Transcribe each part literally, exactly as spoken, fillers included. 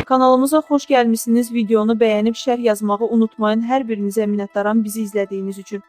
Kanalımıza xoş gəlmişsiniz. Videonu bəyənib şərh yazmağı unutmayın. Hər birinizə minnətdaram bizi izlədiyiniz üçün.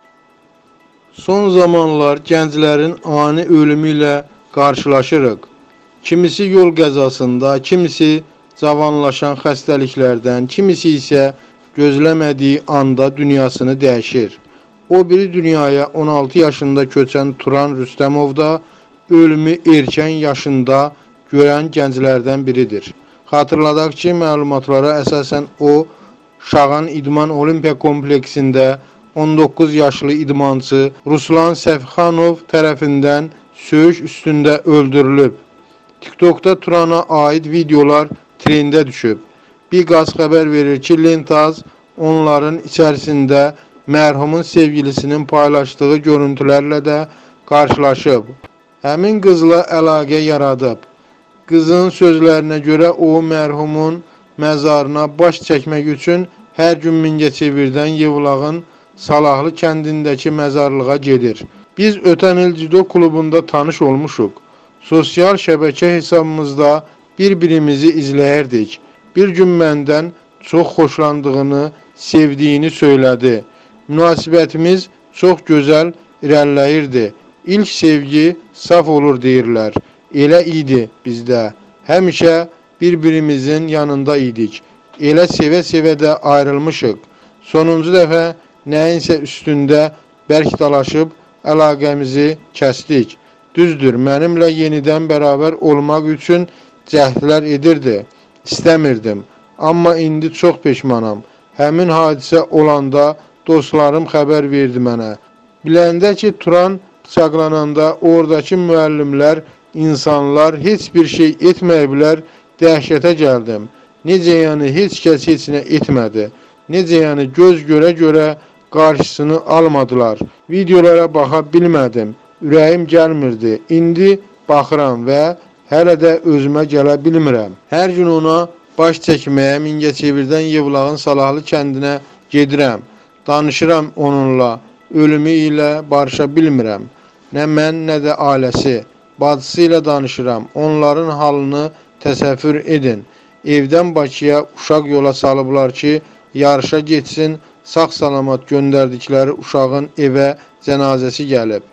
Son zamanlar gənclərin ani ölümü ilə qarşılaşırıq. Kimisi yol qəzasında, kimisi cavanlaşan xəstəliklərdən, kimisi isə gözləmədiyi anda dünyasını dəyişir. O biri dünyaya on altı yaşında köçən Turan Rüstəmov da ölümü erkən yaşında görən gənclərdən biridir. Xatırladaq ki, məlumatlara əsasən o, Şağan İdman Olimpiya kompleksində on doqquz yaşlı idmançı Ruslan Səfxanov tərəfindən söyüş üstündə öldürülüb. TikTokda Turana aid videolar trendə düşüb. Bir qaz xəbər verir ki, Lentaz onların içərisində mərhumun sevgilisinin paylaşdığı görüntülərlə də qarşılaşıb. Həmin qızla əlaqə yaradıb. Qızın sözlərinə görə o, mərhumun məzarına baş çəkmək üçün hər gün Mingəçevirdən Yevlağın Salahlı kəndindəki məzarlığa gedir. Biz ötən il Cido klubunda tanış olmuşuq. Sosial şəbəkə hesabımızda bir-birimizi izləyərdik. Bir gün məndən çox xoşlandığını, sevdiyini söylədi. Münasibətimiz çox gözəl irəliləyirdi. İlk sevgi saf olur deyirlər. Elə idi bizdə. Həmişə bir-birimizin yanında idik. Elə sevə-sevə də ayrılmışıq. Sonuncu dəfə nəyinsə üstündə bərk dalaşıb əlaqəmizi kəsdik. Düzdür, mənimlə yenidən bərabər olmaq üçün cəhdlər edirdi. İstəmirdim. Amma indi çox peşmanam. Həmin hadisə olanda dostlarım xəbər verdi mənə. Biləndə ki, Turan bıçaqlananda oradakı müəllimlər, insanlar heç bir şey etməyiblər, dəhşətə gəldim. Necə yəni heç kəs heç nə etmədi. Necə yəni göz görə-görə qarşısını almadılar. Videolara baxa bilmədim. Ürəyim gəlmirdi. İndi baxıram və hələ də özümə gələ bilmirəm. Hər gün ona baş çəkməyə Mingəçevirdən Yevlağın Salahlı kəndinə gedirəm. Danışıram onunla. Ölümü ilə barışa bilmirəm. Nə mən, nə də ailəsi. Bacısı ilə danışıram. Onların halını təsəvvür edin. Evdən Bakıya uşaq yola salıblar ki, yarışa getsin, sağ-salamat göndərdikləri uşağın evə cənazəsi gəlib.